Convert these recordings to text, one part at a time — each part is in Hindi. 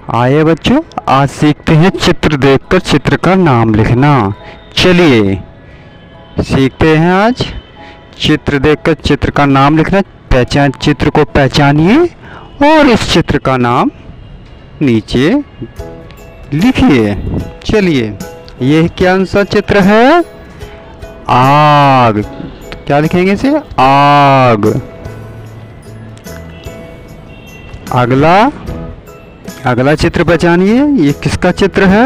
आइए बच्चों, आज सीखते हैं चित्र देखकर चित्र का नाम लिखना। चलिए सीखते हैं आज चित्र देखकर चित्र का नाम लिखना। चित्र को पहचानिए और इस चित्र का नाम नीचे लिखिए। चलिए, यह कौन सा चित्र है? आग। क्या लिखेंगे इसे? आग। अगला चित्र पहचानिए, ये किसका चित्र है?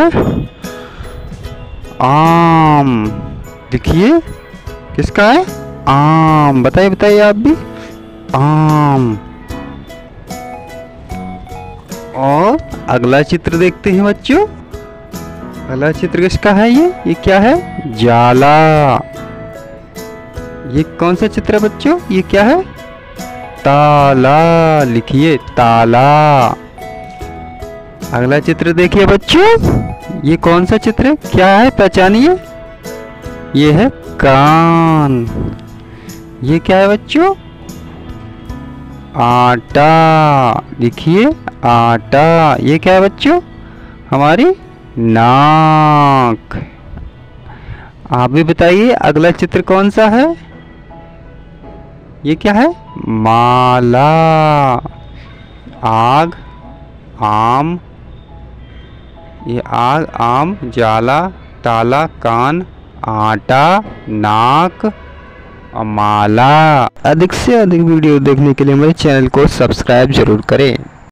आम। देखिए किसका है? आम। बताइए आप भी। आम। और अगला चित्र देखते हैं बच्चों। अगला चित्र किसका है? ये क्या है? जाला। ये कौन सा चित्र है बच्चों? ये क्या है? ताला। लिखिए ताला। अगला चित्र देखिए बच्चों, ये कौन सा चित्र है? क्या है? पहचानिए। ये है कान। ये क्या है बच्चों? आटा। लिखिए आटा। ये क्या है बच्चों? हमारी नाक। आप भी बताइए अगला चित्र कौन सा है? ये क्या है? माला। आग, आम। ये आग, आम, जाला, ताला, कान, आटा, नाक और माला। अधिक से अधिक वीडियो देखने के लिए मेरे चैनल को सब्सक्राइब जरूर करें।